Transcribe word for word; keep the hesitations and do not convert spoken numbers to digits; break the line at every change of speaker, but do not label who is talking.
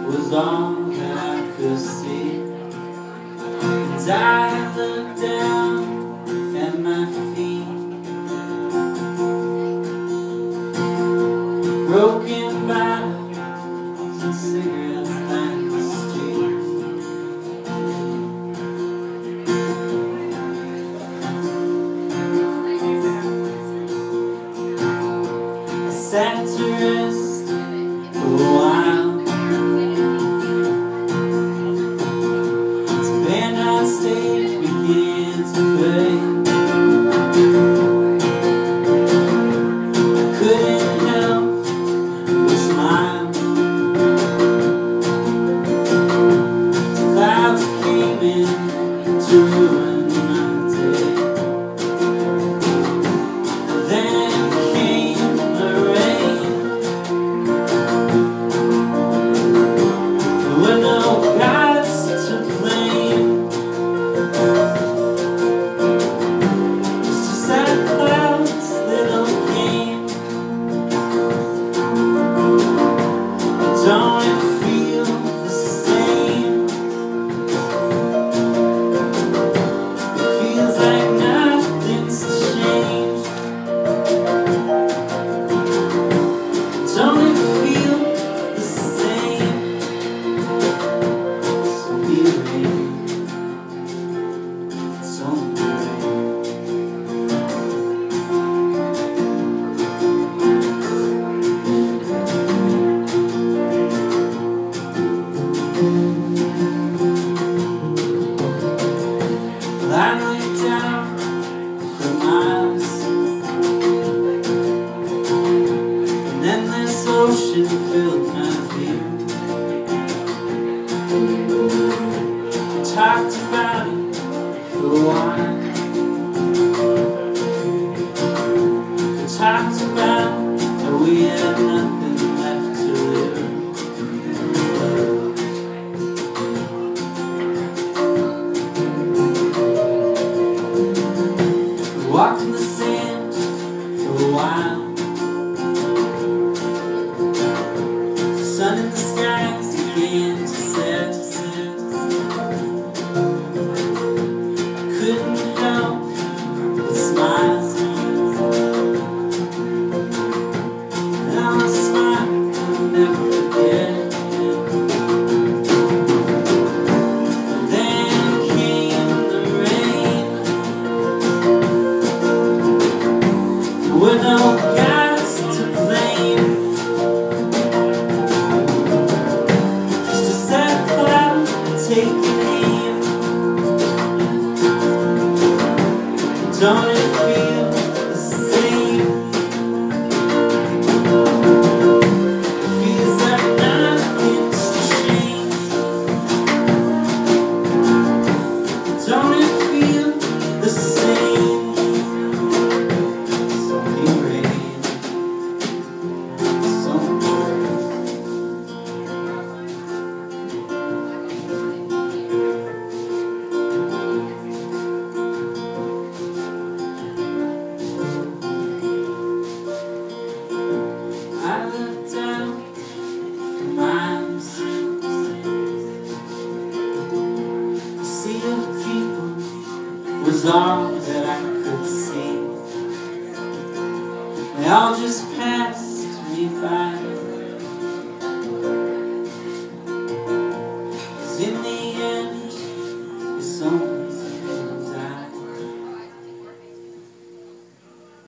was all that I could see. And I looked down at my feet, broken bottles and cigarettes lined the street. I sat to rest for a while. The band on stage began to play. I couldn't help but smile. The clouds came in to ruin my day. Then came the rain. There were no gods to blame, just a sad cloud's little game. Don't it feel the same? It feels like nothing's changed. Don't it feel the same? So be rain, so be rain. Well, I looked down for miles, and then this ocean filled my view. We talked about it for a while. We talked about how we had nothing left to live. We walked in the sand for a while. The sun in the skies began to set. I couldn't help but smile. And on a smile I'll never forget. Then came the rain. There were no gods to blame, just a sad cloud taking aim. Don't it feel the same? It feels like nothing's changed. Don't it feel the same? So be rain, so be rain. I looked down for miles. A sea of people was all that I could see. They all just passed